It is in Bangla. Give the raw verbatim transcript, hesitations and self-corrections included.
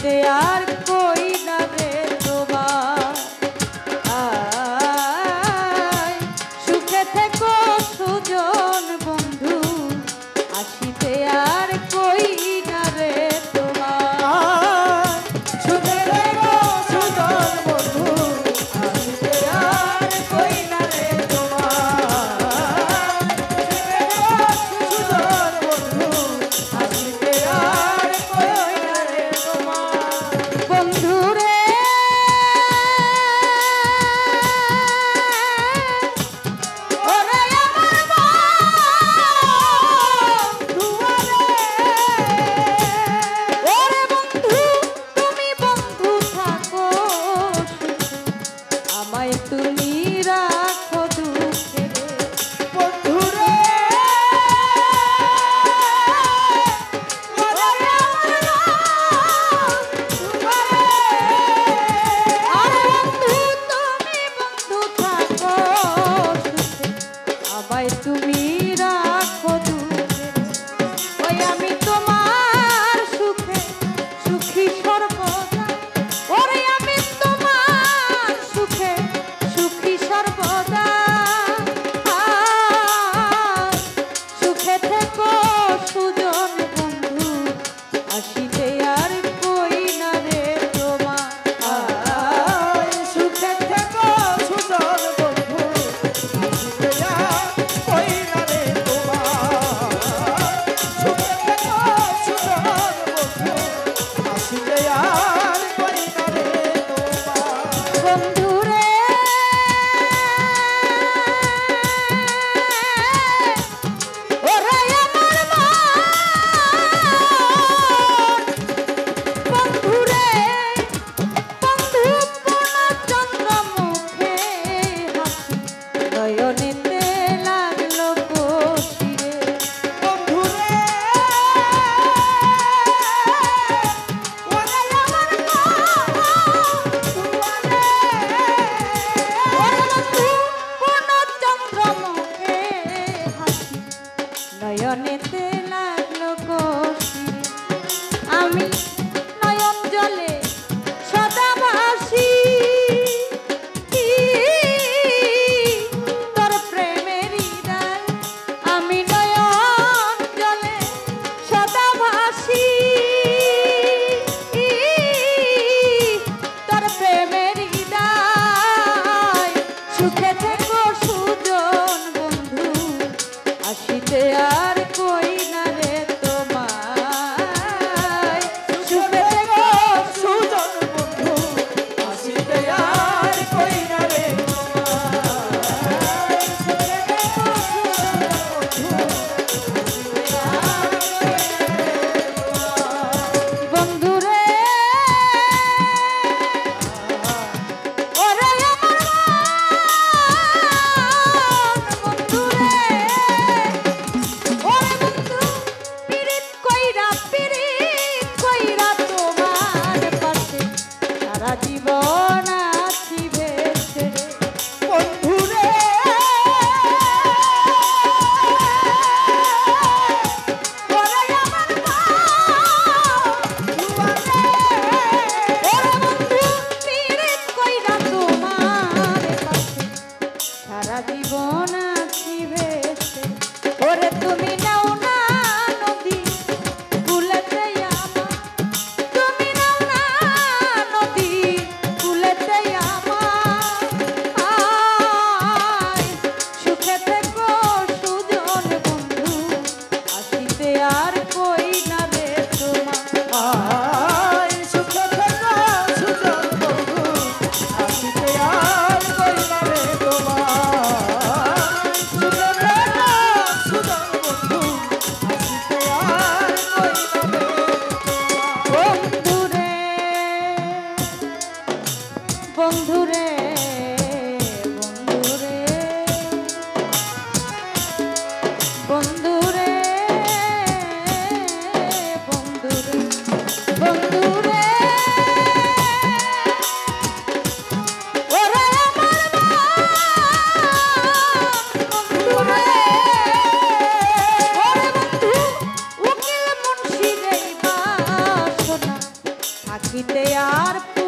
আসিতে আর কই না রে তোমার আয় সুখে থেকো সুজন বন্ধু আসিতে আর কই না রে তোমার সুখে থেকো সুজন বন্ধু আসিতে আর কই না রে তোমার সুজন বন্ধু আসিতে আর কই না রে তোমার বন্ধু রে ওরে আমার বন্ধু ওরে বন্ধু তুমি বন্ধু থাকো আমায় তুমি রাখো দুঃখে বন্ধু রে ওরে আমার বন্ধু আরে বন্ধু তুমি বন্ধু থাকো আমায় তুমি রাখো দুঃখে ওই আমি তোমার সুখে সুখী সর্বদা ওরে আমি তোমার সুখে সুখী সর্বদা আয় সুখে থেকো সুজন বন্ধু আসিতে আর কই না রে তোমার আয় সুখে থেকো সুজন বন্ধু আসিতে আর কই না রে তোমার সুখে থেকো সুজন বন্ধু আসিতে আর কই না রে তোমার বন্ধু রে ওরে আমার বন্ধু রে বন্ধু পূর্ণচন্দ্র মুখে হাসি নয়নেতে লাগলো বসি রে বন্ধু রে ওরে আমার বন্ধু পূর্ণচন্দ্র মুখে হাসি নয়নেতে লাগলো বসি আমি নয়ন জলে সদা ভাসি তোর প্রেমের হৃদয় আমি নয়ন জলে সদা ভাসি তোর প্রেমের হৃদয় সুখে থেকো সুজন বন্ধু আসিতে আর কই না রে তোমার সুখে থেকো সুজন বন্ধু আসিতে আর কই না রে তোমার সুখে থেকো সুজন বন্ধু আসিতে আর কই না রে তোমার বন্ধু রে ওরে আমার বন্ধু রে ওরে বন্ধু পিরিত কইরা পিরিত কইরা তোমার পাশে সারা জীবন আছি ভেসে রে বন্ধু রে ওরে আমার বন্ধু ওরে বন্ধু পিরিত কইরা তোমার পাশে সারা জীবন আছি ভেসে ওরে তুমি নাও না নদী কুলেতে আমার তুমি নাও না নদী কুলেতে আমার আয় সুখে থেকো সুজন বন্ধু আসিতে আর কই না রে তোমার আয় সুখে থেকো সুজন বন্ধু আসিতে আর কই না রে তোমার সুখে থেকো সুজন বন্ধু আসিতে আর কই না রে বন্ধু রে বন্ধু রে বন্ধু রে বন্ধু রে বন্ধু রে ওরে আমার বন্ধু রে ওরে বন্ধু উকিল মুন্সি রে বাসনা থাকিতে আর